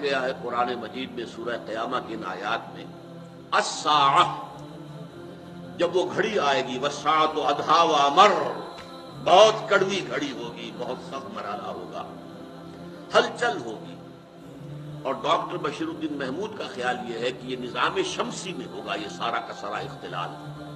گیا ہے قرآن مجید میں سورہ قیامہ کی ان آیات میں، الساعہ، جب وہ گھڑی آئے گی، والساعۃ ادھا وامر، بہت کڑوی گھڑی ہوگی، بہت سخت مرحلہ ہوگا، ہلچل ہوگی۔ اور ڈاکٹر بشیر الدین محمود کا خیال یہ ہے کہ یہ نظام شمسی میں ہوگا یہ سارا کا سارا اختلال۔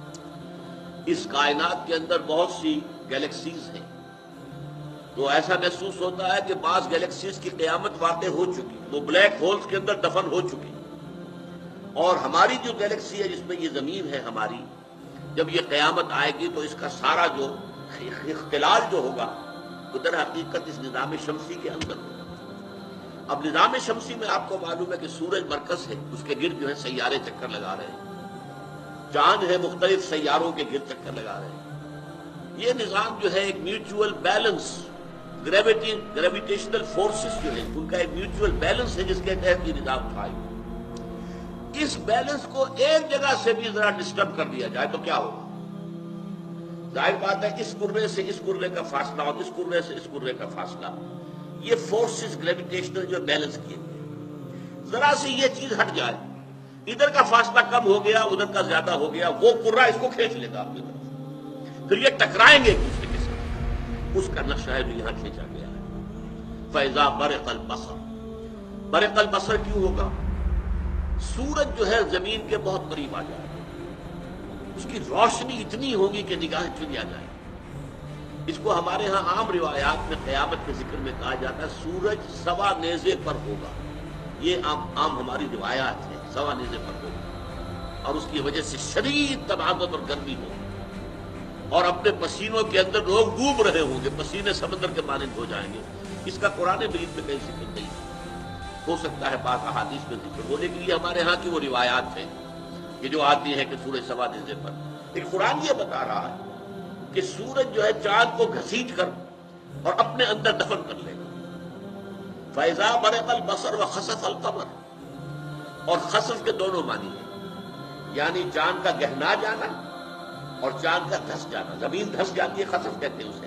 اس کائنات کے اندر بہت سی گیلیکسیز ہیں، تو ایسا محسوس ہوتا ہے کہ بعض گیلیکسیز کی قیامت واقع ہو چکی، وہ بلیک ہولز کے اندر دفن ہو چکی، اور ہماری جو گیلیکسی ہے جس میں یہ زمین ہے ہماری، جب یہ قیامت آئے گی تو اس کا سارا جو اختلال جو ہوگا وہ در حقیقت اس نظام شمسی کے اندر ہوگا۔ اب نظام شمسی میں آپ کو معلوم ہے کہ سورج مرکز ہے، اس کے گرد جو ہے سیارے چکر لگا رہے ہیں، چاند ہے مختلف سیاروں کے گرد چکر لگا رہے ہیں۔ یہ نظام جو ہے ایک میوچول بیلنس، گریویٹیشنل فورسز جو ہیں ان کا ایک میوچول بیلنس ہے جس کے تحت یہ نظام قائم ہے۔ اس بیلنس کو ایک جگہ سے بھی ذرا ڈسٹرب کر دیا جائے تو کیا ہوگا؟ ظاہر بات ہے اس کرے سے اس کرے کا فاصلہ اور اس کرے سے اس کرے کا فاصلہ، یہ فورسز گریویٹیشنل جو بیلنس کیے گئے، ذرا سی یہ چیز ہٹ جائے، ادھر کا فاصلہ کم ہو گیا ادھر کا زیادہ ہو گیا، وہ کرہ اس کو کھینچ لے گا اپنی طرف، پھر یہ ٹکرائیں گے ایک دوسرے کے ساتھ۔ اس کا نقشہ ہے جو یہاں کھینچا گیا ہے۔ فَإِذَا بَرِقَ الْبَصَرُ، برق البصر کیوں ہوگا؟ سورج جو ہے زمین کے بہت قریب آ جائے گا، اس کی روشنی اتنی ہوگی کہ نگاہیں چن آ جائے گی۔ اس کو ہمارے ہاں عام روایات میں قیامت کے ذکر میں کہا جاتا ہے سورج سوا نیزے پر ہوگا، یہ عام ہماری روایات ہے، سوا نیزے پر ہوگا، اور اس کی وجہ سے شدید طباعت اور گرمی ہوگی، اور اپنے پسینوں کے اندر لوگ ڈوب رہے ہوں گے، پسینے سمندر کے مانند ہو جائیں گے۔ اس کا قرآن مجید میں کہیں ذکر نہیں ہے، ہو سکتا ہے بعض احادیث میں ذکر ہو، لیکن یہ ہمارے ہاں کی وہ روایات ہیں کہ جو آتی ہیں کہ سورج سوا نیزے پر۔ لیکن قرآن یہ بتا رہا ہے کہ سورج جو ہے چاند کو گھسیٹ کر اور اپنے اندر دفن کر لے گا۔ فَإِذَا بَرِقَ الْبَصَرُ وَخَسَفَ الْقَمَرُ، اور خسف کے دونوں معنی ہیں، یعنی چاند کا گہنا جانا اور چاند کا دھس جانا، زمین دھس جاتی ہے خسف کہتے ہیں اسے۔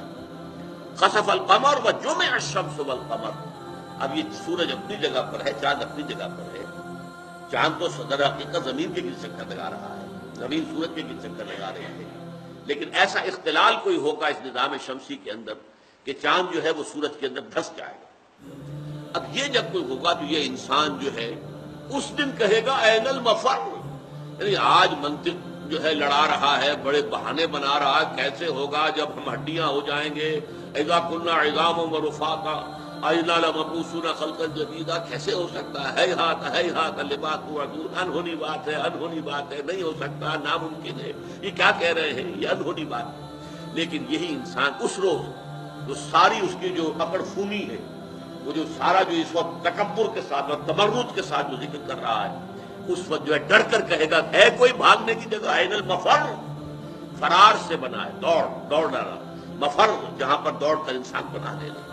خسف القمر وجمع الشمس والقمر، اب یہ سورج اپنی جگہ پر ہے، چاند اپنی جگہ پر ہے۔ چاند تو صدر حقیقت زمین کے گرد چکر لگا رہا ہے، زمین سورج کے گرد چکر لگا رہے ہیں، لیکن ایسا اختلال کوئی ہوگا اس نظام شمسی کے اندر کہ چاند جو ہے وہ سورج کے اندر دھس جائے گا۔ اب یہ جب کوئی ہوگا تو یہ انسان جو ہے اس دن کہے گا این المفر، یعنی آج منطق جو ہے لڑا رہا ہے، بڑے بہانے بنا رہا ہے، کیسے ہوگا جب ہم ہڈیاں ہو جائیں گے، اذا کنا عظاما ورفاتا انا لمبعوثون خلقا جدیدا، کیسے ہو سکتا ہے؟ ہیہات لما توعدون، انہونی بات ہے، انہونی بات ہے، نہیں ہو سکتا، ناممکن ہے، یہ کیا کہہ رہے ہیں، یہ انہونی بات ہے۔ لیکن یہی انسان اس روز جو ساری اس کی جو اکڑ خونی ہے، وہ جو سارا جو اس وقت تکبر کے ساتھ اور تمرد کے ساتھ جو ذکر کر رہا ہے، اس وقت جو ہے ڈر کر کہے گا ہے کوئی بھاگنے کی جگہ؟ این المفر، فرار سے بنا ہے، دوڑ ڈالا، مفر جہاں پر دوڑ کر انسان بنا لینا۔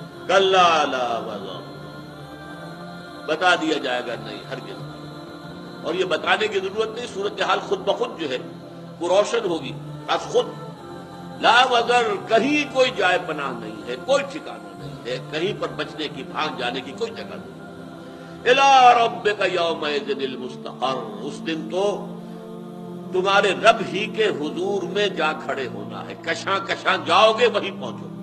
کلا لا وزر، بتا دیا جائے گا نہیں ہرگز، اور یہ بتانے کی ضرورت نہیں، صورتحال خود بخود جو ہے وہ روشن ہوگی از خود۔ لا وزر، کہیں کوئی جائے پناہ نہیں ہے، کوئی ٹھکانہ نہیں ہے، کہیں پر بچنے کی، بھاگ جانے کی کوئی جگہ نہیں۔ الی ربک یومئذ المستقر، اس دن تو تمہارے رب ہی کے حضور میں جا کھڑے ہونا ہے، کشاں کشاں جاؤ گے وہیں پہنچو گے۔